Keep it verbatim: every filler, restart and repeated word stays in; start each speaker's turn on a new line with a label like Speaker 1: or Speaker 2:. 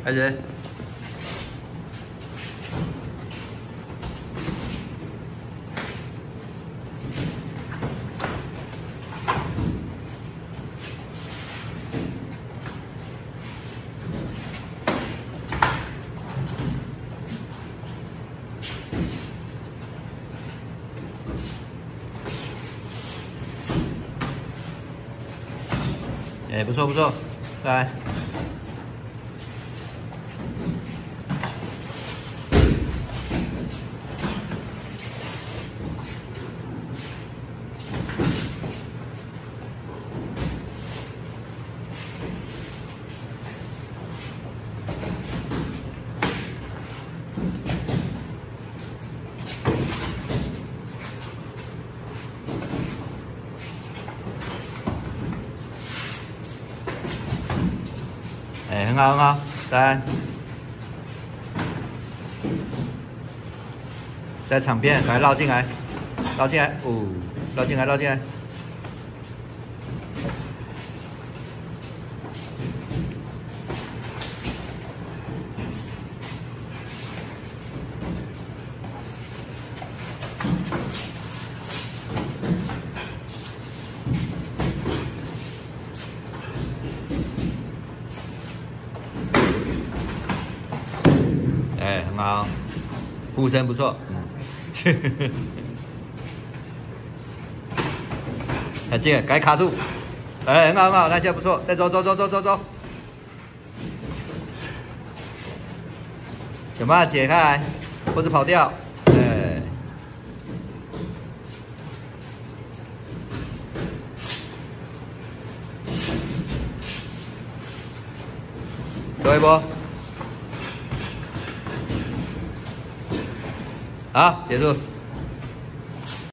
Speaker 1: 开始。哎、欸，不错不错，再来。哎、欸，很好很好，再来，在场边来绕进来，绕进来，哦，绕进来绕进来。哎、欸，很好，护身不错，嗯，很近，该卡住，哎、欸，很好很好，那现在不错，再走走走走走走，想办法解开来，或者跑掉，哎、欸，走一波。好，结束。